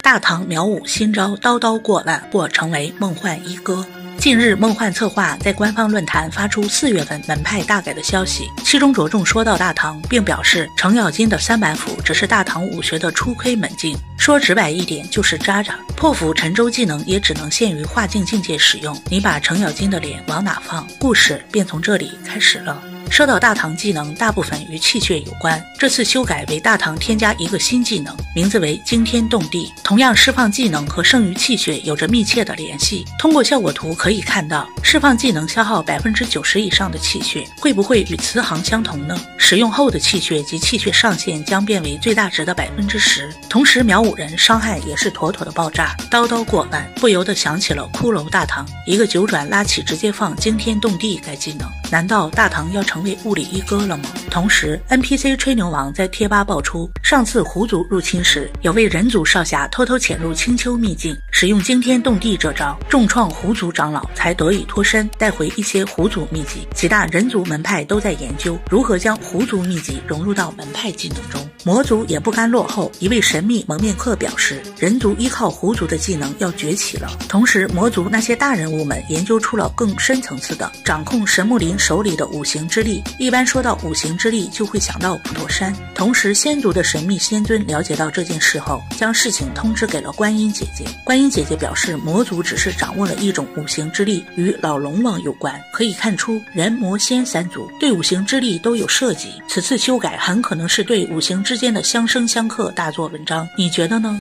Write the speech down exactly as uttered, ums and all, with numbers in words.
大唐苗武新招，刀刀过万，或成为梦幻一哥。近日，梦幻策划在官方论坛发出四月份门派大改的消息，其中着重说到大唐，并表示程咬金的三板斧只是大唐武学的初窥门径，说直白一点就是渣渣。破釜沉舟技能也只能限于化境境界使用，你把程咬金的脸往哪放，故事便从这里开始了。说到大唐技能，大部分与气血有关，这次修改为大唐添加一个新技能，名字为惊天动地。同样，释放技能和剩余气血有着密切的联系。通过效果图可以看到，释放技能消耗 百分之九十 以上的气血，会不会与慈航相同呢？使用后的气血及气血上限将变为最大值的 百分之十， 同时苗武人伤害也是妥妥的爆炸，刀刀过万，不由得想起了骷髅大唐，一个九转拉起直接放惊天动地该技能，难道大唐要成为物理一哥了吗？同时 N P C 吹牛王在贴吧爆出，上次狐族入侵时，有位人族少侠偷偷潜入青丘秘境，使用惊天动地这招，重创狐族长老，才得以脱身，带回一些狐族秘籍。几大人族门派都在研究如何将狐族秘籍融入到门派技能中。魔族也不甘落后，一位神秘蒙面客表示，人族依靠狐族的技能要崛起了。同时，魔族那些大人物们研究出了更深层次的掌控神木林手里的五行之力。一般说到五行之力，就会想到普陀山。同时，仙族的神秘仙尊了解到这件事后，将事情通知给了观音姐姐。观音姐姐表示，魔族只是掌握了一种五行之力，与老龙王有关。可以看出，人魔仙三族对五行之力都有涉及。此次修改很可能是对五行之间的相生相克大做文章，你觉得呢？